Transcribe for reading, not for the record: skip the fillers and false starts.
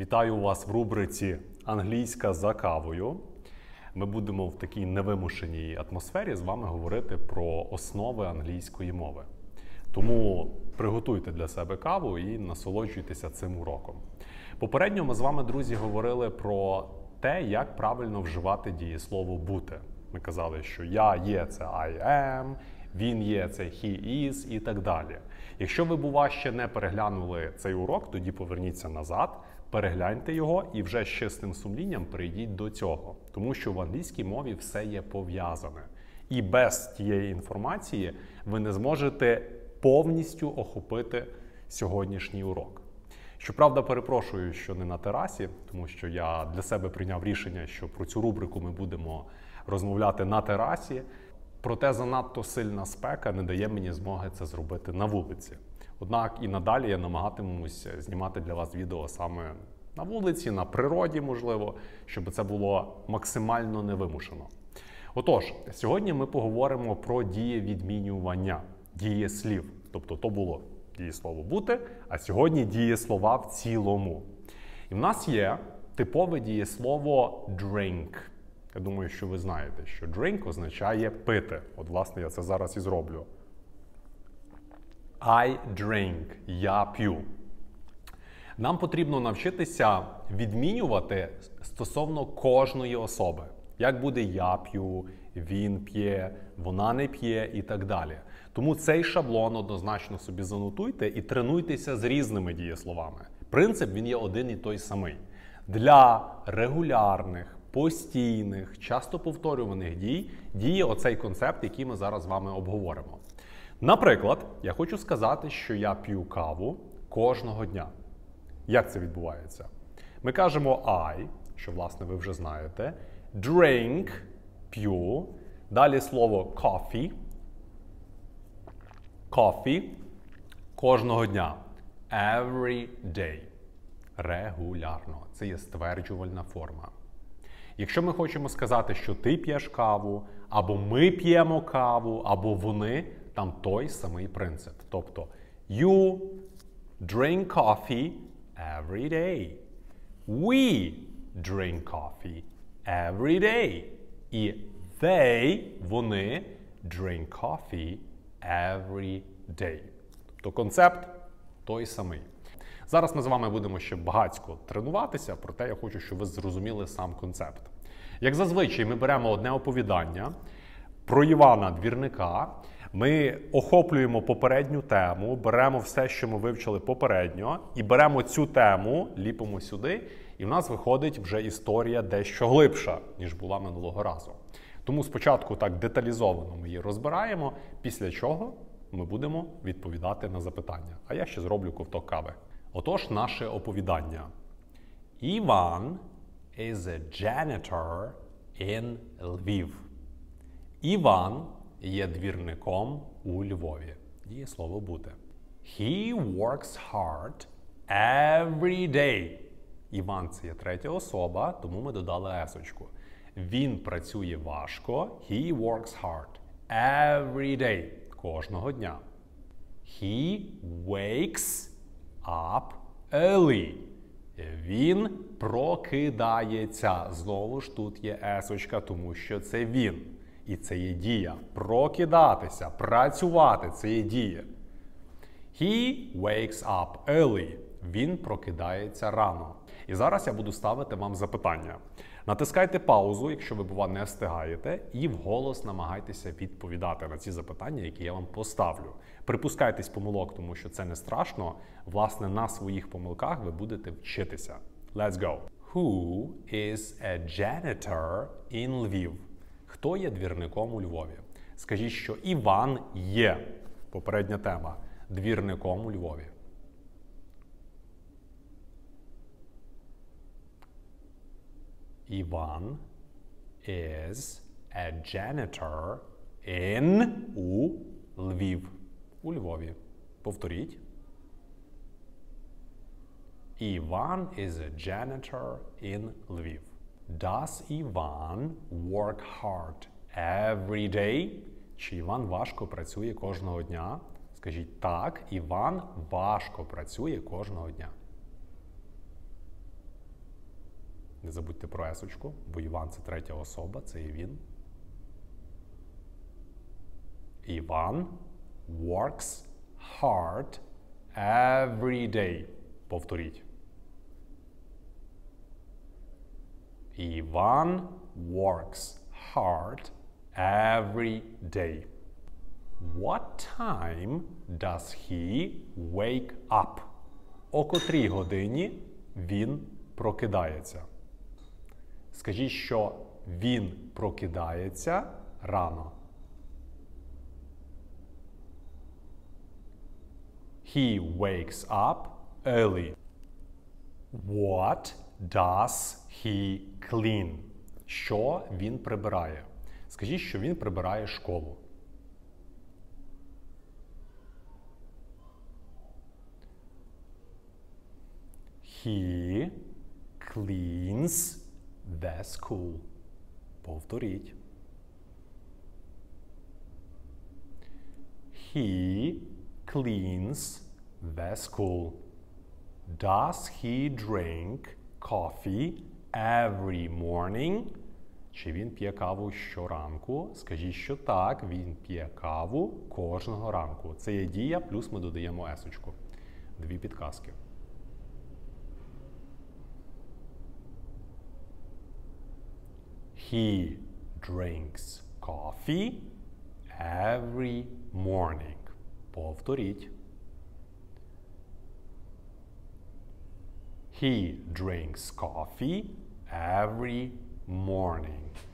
Вітаю вас в рубриці «Англійська за кавою». Ми будемо в такій невимушеній атмосфері з вами говорити про основи англійської мови. Тому приготуйте для себе каву і насолоджуйтеся цим уроком. Попередньо ми з вами, друзі, говорили про те, як правильно вживати дієслово «бути». Ми казали, що «я є» – це «I am», «він є» – це «he is» і так далі. Якщо ви, бува, ще не переглянули цей урок, тоді поверніться назад, перегляньте його і вже з чистим сумлінням перейдіть до цього. Тому що в англійській мові все є пов'язане. І без тієї інформації ви не зможете повністю охопити сьогоднішній урок. Щоправда, перепрошую, що не на терасі, тому що я для себе прийняв рішення, що про цю рубрику ми будемо розмовляти на терасі. Проте занадто сильна спека не дає мені змоги це зробити на вулиці. Однак і надалі я намагатимусь знімати для вас відео саме на вулиці, на природі, можливо, щоб це було максимально невимушено. Отож, сьогодні ми поговоримо про дієвідмінювання, дієслів. Тобто то було дієслово «бути», а сьогодні дієслова в цілому. І в нас є типове дієслово «drink». Я думаю, що ви знаєте, що drink означає пити. От, власне, я це зараз і зроблю. I drink. Я п'ю. Нам потрібно навчитися відмінювати стосовно кожної особи. Як буде «я п'ю», «він п'є», «вона не п'є» і так далі. Тому цей шаблон однозначно собі занотуйте і тренуйтеся з різними дієсловами. Принцип, він є один і той самий. Для регулярних, постійних, часто повторюваних дій діє оцей концепт, який ми зараз з вами обговоримо. Наприклад, я хочу сказати, що я п'ю каву кожного дня. Як це відбувається? Ми кажемо I, що, власне, ви вже знаєте, drink – п'ю, далі слово coffee – кожного дня, every day – регулярно. Це є стверджувальна форма. Якщо ми хочемо сказати, що ти п'єш каву, або ми п'ємо каву, або вони, там той самий принцип. Тобто, you drink coffee every day. We drink coffee every day. І they, вони, drink coffee every day. Тобто концепт той самий. Зараз ми з вами будемо ще багатько тренуватися, проте я хочу, щоб ви зрозуміли сам концепт. Як зазвичай, ми беремо одне оповідання про Івана Двірника, ми охоплюємо попередню тему, беремо все, що ми вивчили попередньо, і беремо цю тему, ліпимо сюди, і в нас виходить вже історія дещо глибша, ніж була минулого разу. Тому спочатку так деталізовано ми її розбираємо, після чого ми будемо відповідати на запитання. А я ще зроблю ковток кави. Отож, наше оповідання. Іван is a janitor in Lviv. Іван є двірником у Львові. Дієслово «бути». He works hard every day. Іван – це є третя особа, тому ми додали есочку. Він працює важко. He works hard every day. Кожного дня. He wakes up early. Він прокидається. Знову ж тут є есочка, тому що це він. І це є дія. Прокидатися, працювати – це є дія. He wakes up early. Він прокидається рано. І зараз я буду ставити вам запитання. Натискайте паузу, якщо ви, бува, не встигаєте, і вголос намагайтеся відповідати на ці запитання, які я вам поставлю. Припускайтесь помилок, тому що це не страшно. Власне, на своїх помилках ви будете вчитися. Let's go! Who is a janitor in Lviv? Хто є двірником у Львові? Скажіть, що Іван є, попередня тема, двірником у Львові. Іван is a janitor in у Львів. У Львові. Повторіть. Іван is a janitor in Lviv. Does Іван work hard every day? Чи Іван важко працює кожного дня? Скажіть так, Іван важко працює кожного дня. Не забудьте про есочку, бо Іван – це третя особа, це і він. Іван works hard every day. Повторіть. Іван works hard every day. What time does he wake up? О котрій годині він прокидається? Скажіть, що він прокидається рано. He wakes up early. What does he clean? Що він прибирає? Скажіть, що він прибирає школу. He cleans the school. Повторіть. He cleans the school. Does he drink coffee every morning? Чи він п'є каву щоранку? Скажіть, що так, він п'є каву кожного ранку. Це є дія, плюс ми додаємо есочку. Дві підказки. He drinks coffee every morning. Повторіть. He drinks coffee every morning.